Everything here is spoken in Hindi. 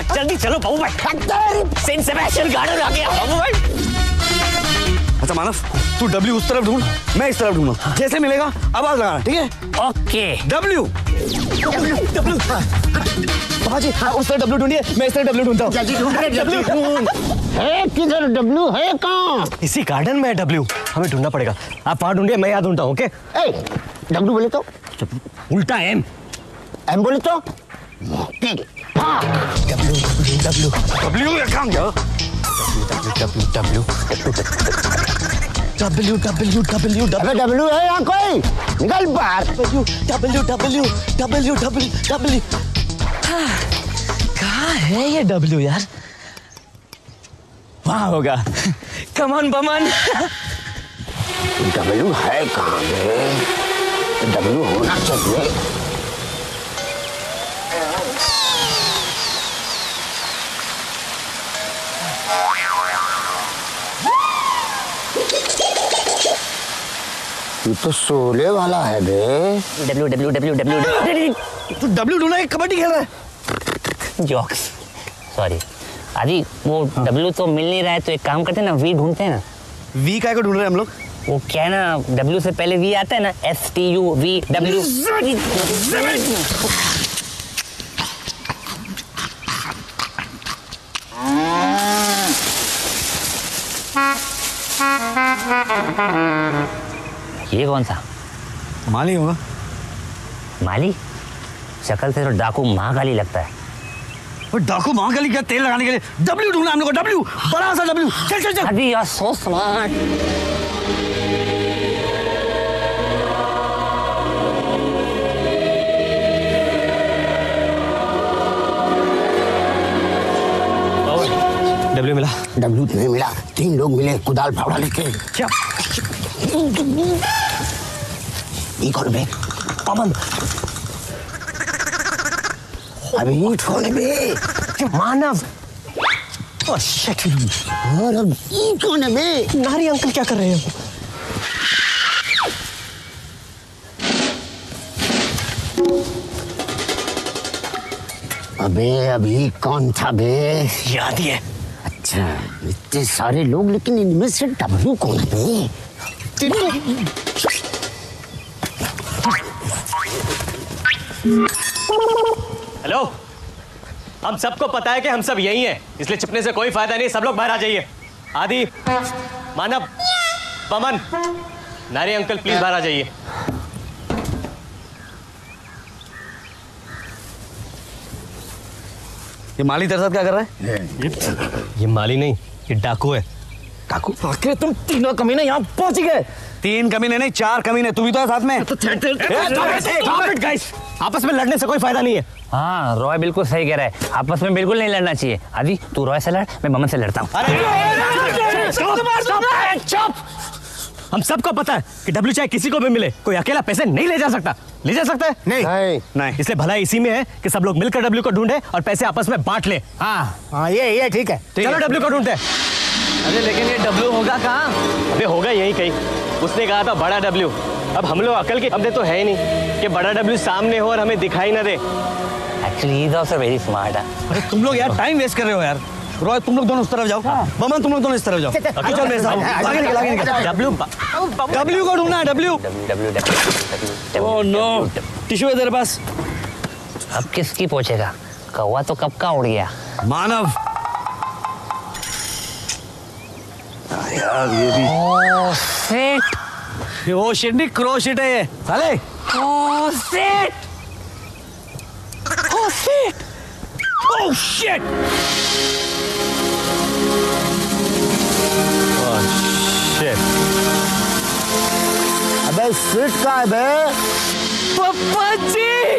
जल्दी चलो बाबू भाई, सेंट सेबेस्टियन गार्डन आ गया बाबू भाई। अच्छा मानव, तू डब्ल्यू उस तरफ ढूंढ, मैं इस तरफ ढूंढूंगा, जैसे मिलेगा आवाज लगाना, ठीक है? ओके। डब्ल्यू डब्ल्यू बाबा जी, हाँ उस तरफ डब्ल्यू ढूंढिए, मैं इस तरफ डब्ल्यू ढूंढता हूँ। जल्दी ढूंढ रहे डब्ल्यू है किधर? डब्ल्यू है कहाँ? इसी गार्डन में है डब्ल्यू, हमें ढूंढना पड़ेगा। आप वहाँ ढूंढिए, मैं यहाँ ढूंढता हूँ। ओके। डब्ल्यू बोले तो उल्टा एम, एम बोले तो डब्ल्यू डब्ल्यू डब्ल्यू कहाँ गया? W W W W W अबे डब्ल्यू है यहाँ कोई? निकल बाहर। W W W W W W कहाँ है ये डब्ल्यू यार? वहाँ होगा। Come on Boman. डब्ल्यू है कहाँ पे? डब्ल्यू होना चाहिए। ये तो सोले वाला है बे। डब्ल्यू डब्ल्यू डब्ल्यू डब्ल्यू तू डब्ल्यू ढूंढना है, कबड्डी खेल रहा है? Jokes, sorry. आदि वो डब्ल्यू तो मिल नहीं रहा है, तो एक काम करते हैं ना, वी ढूंढते हैं ना। वी काय को ढूंढ रहे हैं हम लोग? वो क्या है ना, डब्ल्यू से पहले वी आता है ना, STU V W। ये कौन सा? माली होगा। माली? शक्ल से तो डाकू महाकाली लगता है। वो डाकू महाकाली क्या तेल लगाने के लिए डब्ल्यू ढूंढना हम लोग को, डब्ल्यू, बड़ा सा डब्ल्यू। चल चल चल। अभी यार सो स्मार्ट। डब्ल्यू मिला? डब्ल्यू नहीं मिला, 3 लोग मिले कुदाल फावड़ा लेके। क्या? ये कौन बे? पवन। अबे ये कौन बे? मानव। Oh shit. और अब ये कौन है बे? नारी अंकल क्या कर रहे हैं? अबे अभी कौन था बे? याद ही है। अच्छा, इतने सारे लोग, लेकिन इनमें से डब्ल्यू कौन है बे? हेलो, हम सबको पता है कि हम सब यही हैं, इसलिए छिपने से कोई फायदा नहीं। सब लोग बाहर आ जाइए। आदि, मानव, पवन, नारी अंकल प्लीज बाहर आ जाइए। ये माली तेरे साथ क्या कर रहा है? ये माली नहीं, ये डाकू है। डाकू? आखिर तुम तीनों कमीने यहाँ पहुंच गए। 3 कमीने नहीं, 4 कमीने। तू भी तो है साथ में। गाइस, आपस में लड़ने से कोई फायदा नहीं है। हाँ, रॉय बिल्कुल सही कह रहा है, आपस में बिल्कुल नहीं लड़ना चाहिए। आदि तू रॉय से लड़, मैं बमन से लड़ता हूँ। चुप! हम सबको पता है कि डब्ल्यू चाहे किसी को भी मिले, कोई अकेला पैसे नहीं ले जा सकता। ले जा सकता है? नहीं नहीं। इसलिए भलाई इसी में है कि सब लोग मिलकर डब्ल्यू को ढूंढे और पैसे आपस में बांट ले। हाँ ये ठीक है। चलो डब्ल्यू को ढूंढते हैं। अरे लेकिन ये डब्ल्यू होगा कहाँ? अबे होगा यहीं कहीं। उसने कहा था बड़ा डब्ल्यू। अब हम लोग अकल के हमने तो है ही नहीं कि बड़ा डब्ल्यू सामने हो और हमें दिखाई ना दे। Actually he is also very smart. अरे तुम लोग यार टाइम वेस्ट कर रहे हो यार। रॉय तुम लोग दोनों उस तरफ जाओ, बमन तुम लोग दोनों इस तरफ जाओ। चल मेरे साथ, आगे निकल। डब्ल्यू को ढूंढना है, डब्ल्यू। ओह नो, टिश्यू है तेरे पास? अब किसकी पहुंचेगा? कौवा तो कब का उड़ गया। मानव। यार ये भी। Oh shit. वो शिट नहीं, क्रो शिट है ये साले। Oh shit. Oh shit. Oh shit. अबे सीट का है बे? पापा जी।